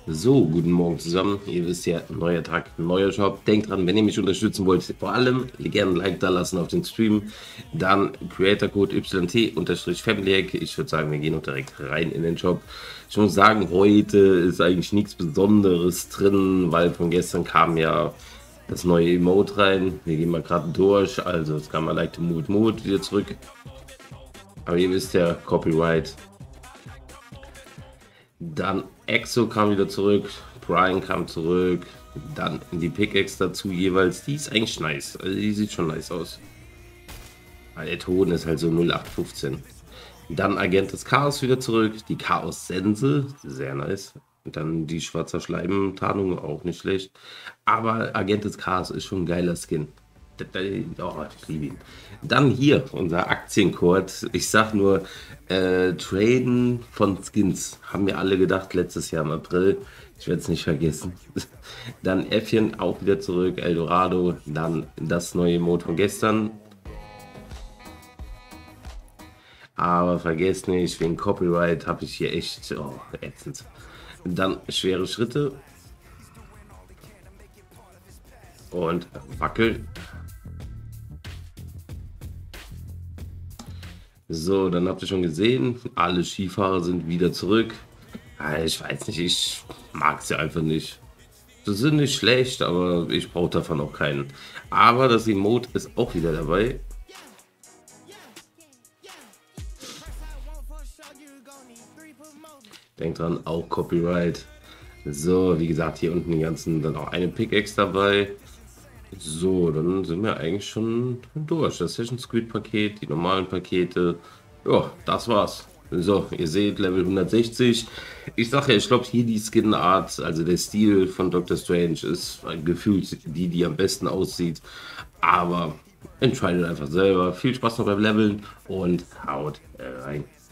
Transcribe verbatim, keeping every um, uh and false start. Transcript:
So, guten Morgen zusammen. Ihr wisst ja, neuer Tag, neuer Shop. Denkt dran, wenn ihr mich unterstützen wollt, vor allem gerne ein Like da lassen auf den Stream. Dann Creator Code Y T-Family. Ich würde sagen, wir gehen auch direkt rein in den Shop. Ich muss sagen, heute ist eigentlich nichts Besonderes drin, weil von gestern kam ja das neue Emote rein. Wir gehen mal gerade durch. Also, es kam mal Like to Move Mode wieder zurück. Aber ihr wisst ja, Copyright. Dann Exo kam wieder zurück, Brian kam zurück, dann die Pickaxe dazu jeweils. Die ist eigentlich nice, also die sieht schon nice aus. Aber der Ton ist halt so null acht fünfzehn. Dann Agent des Chaos wieder zurück, die Chaos-Sense, sehr nice. Und dann die schwarze Schleim-Tarnung, auch nicht schlecht. Aber Agent des Chaos ist schon ein geiler Skin. Oh, ich liebe ihn. Dann hier unser Aktiencode. Ich sag nur, äh, Traden von Skins. Haben wir alle gedacht letztes Jahr im April. Ich werde es nicht vergessen. Dann Äffchen auch wieder zurück. Eldorado. Dann das neue Mode von gestern. Aber vergesst nicht, wegen Copyright habe ich hier echt oh, ätzend. Dann schwere Schritte. Und Wackel. So, dann habt ihr schon gesehen, alle Skifahrer sind wieder zurück. Ich weiß nicht, ich mag sie einfach nicht. Sie sind nicht schlecht, aber ich brauche davon auch keinen. Aber das Emote ist auch wieder dabei. Denkt dran, auch Copyright. So, wie gesagt, hier unten die ganzen, dann auch eine Pickaxe dabei. So, dann sind wir eigentlich schon durch. Das Session Squid Paket, die normalen Pakete. Ja, das war's. So, ihr seht Level hundertsechzig. Ich sage ja, ich glaube hier die Skin Art, also der Stil von Doctor Strange ist gefühlt die, die am besten aussieht. Aber entscheidet einfach selber. Viel Spaß noch beim Leveln und haut rein.